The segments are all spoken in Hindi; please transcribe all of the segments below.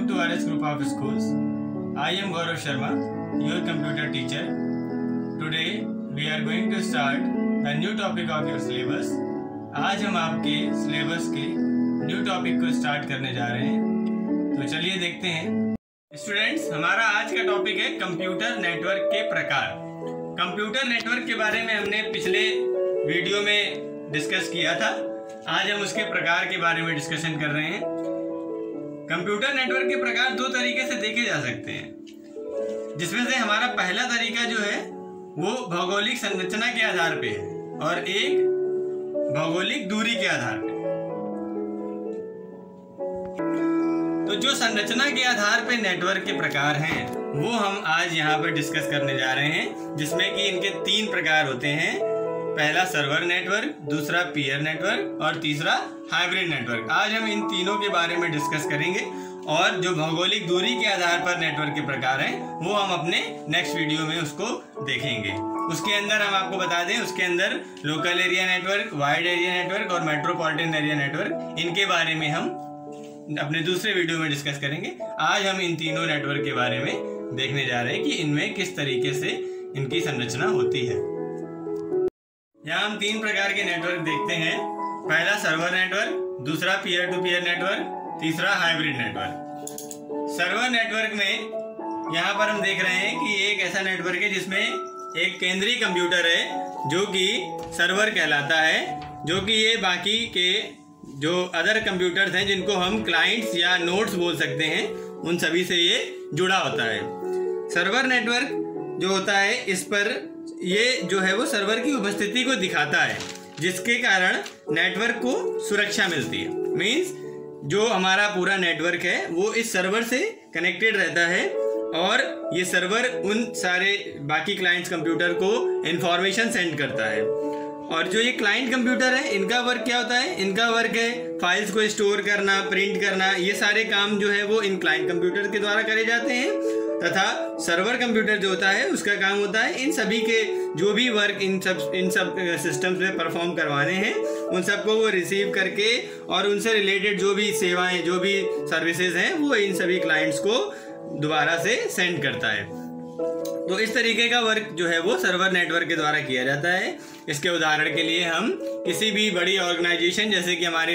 to RS Group of Schools. I am Gaurav Sharma, your computer teacher. Today we are going to start a new topic of your syllabus. आज हम आपके सिलेबस के न्यू टॉपिक को स्टार्ट करने जा रहे हैं, तो चलिए देखते हैं। स्टूडेंट्स, हमारा आज का टॉपिक है कंप्यूटर नेटवर्क के प्रकार। कंप्यूटर नेटवर्क के बारे में हमने पिछले वीडियो में डिस्कस किया था। आज हम उसके प्रकार के बारे में डिस्कशन कर रहे हैं। कंप्यूटर नेटवर्क के प्रकार दो तरीके से देखे जा सकते हैं, जिसमें से हमारा पहला तरीका जो है वो भौगोलिक संरचना के आधार पे है और एक भौगोलिक दूरी के आधार पे। तो जो संरचना के आधार पे नेटवर्क के प्रकार हैं वो हम आज यहाँ पर डिस्कस करने जा रहे हैं, जिसमें कि इनके 3 प्रकार होते हैं। पहला सर्वर नेटवर्क, दूसरा पीयर नेटवर्क और तीसरा हाइब्रिड नेटवर्क। आज हम इन तीनों के बारे में डिस्कस करेंगे और जो भौगोलिक दूरी के आधार पर नेटवर्क के प्रकार हैं वो हम अपने नेक्स्ट वीडियो में उसको देखेंगे। उसके अंदर हम आपको बता दें, उसके अंदर local area network, wide area network और मेट्रोपॉलिटन एरिया नेटवर्क, इनके बारे में हम अपने दूसरे वीडियो में डिस्कस करेंगे। आज हम इन तीनों नेटवर्क के बारे में देखने जा रहे हैं कि इनमें किस तरीके से इनकी संरचना होती है। यहाँ हम 3 प्रकार के नेटवर्क देखते हैं। पहला सर्वर नेटवर्क, दूसरा पीयर टू पीयर नेटवर्क, तीसरा हाइब्रिड नेटवर्क। सर्वर नेटवर्क में यहाँ पर हम देख रहे हैं कि एक ऐसा नेटवर्क है जिसमें एक केंद्रीय कंप्यूटर है जो कि सर्वर कहलाता है, जो कि ये बाकी के जो अदर कंप्यूटर्स हैं जिनको हम क्लाइंट्स या नोड्स बोल सकते हैं, उन सभी से ये जुड़ा होता है। सर्वर नेटवर्क जो होता है, इस पर ये जो है वो सर्वर की उपस्थिति को दिखाता है, जिसके कारण नेटवर्क को सुरक्षा मिलती है। मीन्स जो हमारा पूरा नेटवर्क है वो इस सर्वर से कनेक्टेड रहता है और ये सर्वर उन सारे बाकी क्लाइंट्स कंप्यूटर को इंफॉर्मेशन सेंड करता है। और जो ये क्लाइंट कंप्यूटर है, इनका वर्क क्या होता है? इनका वर्क है फाइल्स को स्टोर करना, प्रिंट करना। ये सारे काम जो है वो इन क्लाइंट कंप्यूटर के द्वारा करे जाते हैं, तथा सर्वर कंप्यूटर जो होता है उसका काम होता है इन सभी के जो भी वर्क इन सब सिस्टम्स में परफॉर्म करवाने हैं, उन सबको वो रिसीव करके और उनसे रिलेटेड जो भी सेवाएं, जो भी सर्विसेज हैं, वो इन सभी क्लाइंट्स को दोबारा से सेंड करता है। तो इस तरीके का वर्क जो है वो सर्वर नेटवर्क के द्वारा किया जाता है। इसके उदाहरण के लिए हम किसी भी बड़ी ऑर्गेनाइजेशन, जैसे कि हमारी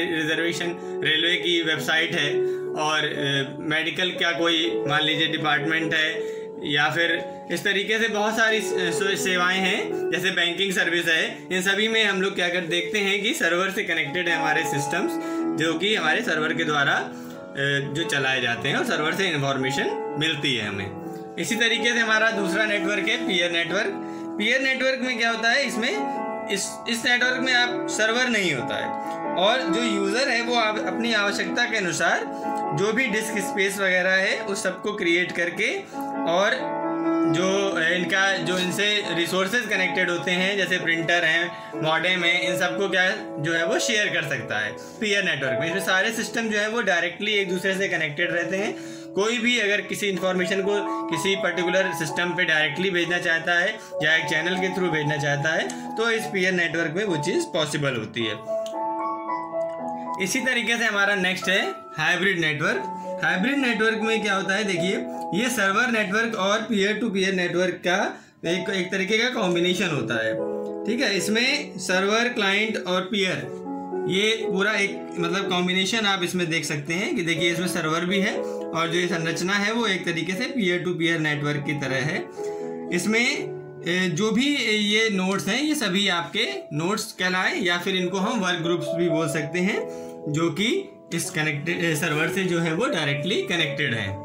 रेलवे की वेबसाइट है और मेडिकल का कोई मान लीजिए डिपार्टमेंट है, या फिर इस तरीके से बहुत सारी सेवाएं हैं, जैसे बैंकिंग सर्विस है, इन सभी में हम लोग क्या कर देखते हैं कि सर्वर से कनेक्टेड है हमारे सिस्टम्स, जो कि हमारे सर्वर के द्वारा जो चलाए जाते हैं और सर्वर से इंफॉर्मेशन मिलती है हमें। इसी तरीके से हमारा दूसरा नेटवर्क है पीयर नेटवर्क। पीयर नेटवर्क में क्या होता है, इसमें इस नेटवर्क में आप सर्वर नहीं होता है और जो यूज़र है वो आप अपनी आवश्यकता के अनुसार जो भी डिस्क स्पेस वगैरह है उस सबको क्रिएट करके और जो इनसे रिसोर्सेज कनेक्टेड होते हैं, जैसे प्रिंटर हैं, मॉडेम है, इन सबको क्या जो है वो शेयर कर सकता है पीयर नेटवर्क में। इसमें सारे सिस्टम जो है वो डायरेक्टली एक दूसरे से कनेक्टेड रहते हैं। कोई भी अगर किसी इंफॉर्मेशन को किसी पर्टिकुलर सिस्टम पे डायरेक्टली भेजना चाहता है या एक चैनल के थ्रू भेजना चाहता है, तो इस पीयर नेटवर्क में वो चीज़ पॉसिबल होती है। इसी तरीके से हमारा नेक्स्ट है हाइब्रिड नेटवर्क। हाइब्रिड नेटवर्क में क्या होता है, देखिए, ये सर्वर नेटवर्क और पीयर टू पीयर नेटवर्क का एक तरीके का कॉम्बिनेशन होता है। ठीक है, इसमें सर्वर, क्लाइंट और पीयर, ये पूरा एक मतलब कॉम्बिनेशन आप इसमें देख सकते हैं कि देखिए इसमें सर्वर भी है और जो ये संरचना है वो एक तरीके से पीयर टू पीयर नेटवर्क की तरह है। इसमें जो भी ये नोड्स हैं ये सभी आपके नोड्स कहलाए, या फिर इनको हम वर्क ग्रुप्स भी बोल सकते हैं, जो कि इस कनेक्टेड सर्वर से जो है वो डायरेक्टली कनेक्टेड है।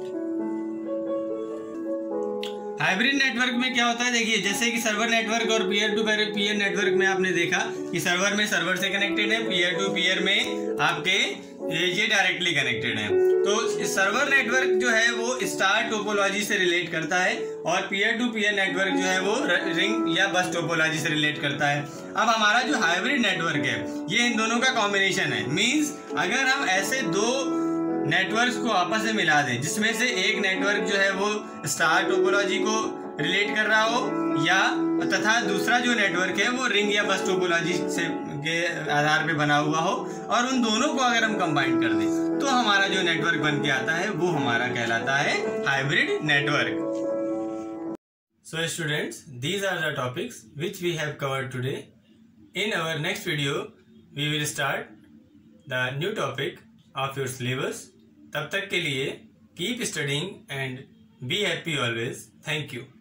हाइब्रिड नेटवर्क में क्या होता है, देखिए, जैसे कि सर्वर नेटवर्क और पीयर टू पीयर नेटवर्क में आपने देखा कि सर्वर में सर्वर से कनेक्टेड है, पीयर टू पीयर में आपके ये डायरेक्टली कनेक्टेड है। तो सर्वर नेटवर्क जो है वो स्टार टोपोलॉजी से रिलेट करता है और पीयर टू पीयर नेटवर्क जो है वो रिंग या बस टोपोलॉजी से रिलेट करता है। अब हमारा जो हाइब्रिड नेटवर्क है ये इन दोनों का कॉम्बिनेशन है। मीन्स अगर हम ऐसे दो नेटवर्क्स को आपस में मिला दें, जिसमें से एक नेटवर्क जो है वो स्टार टोपोलॉजी को रिलेट कर रहा हो, या तथा दूसरा जो नेटवर्क है वो रिंग या बस टोपोलॉजी से के आधार पे बना हुआ हो और उन दोनों को अगर हम कंबाइन कर दें तो हमारा जो नेटवर्क बन के आता है वो हमारा कहलाता है hybrid network. So students, these are the topics which we have covered today. In our next video, we will start the new topic of your syllabus. तब तक के लिए keep studying and be happy always. Thank you.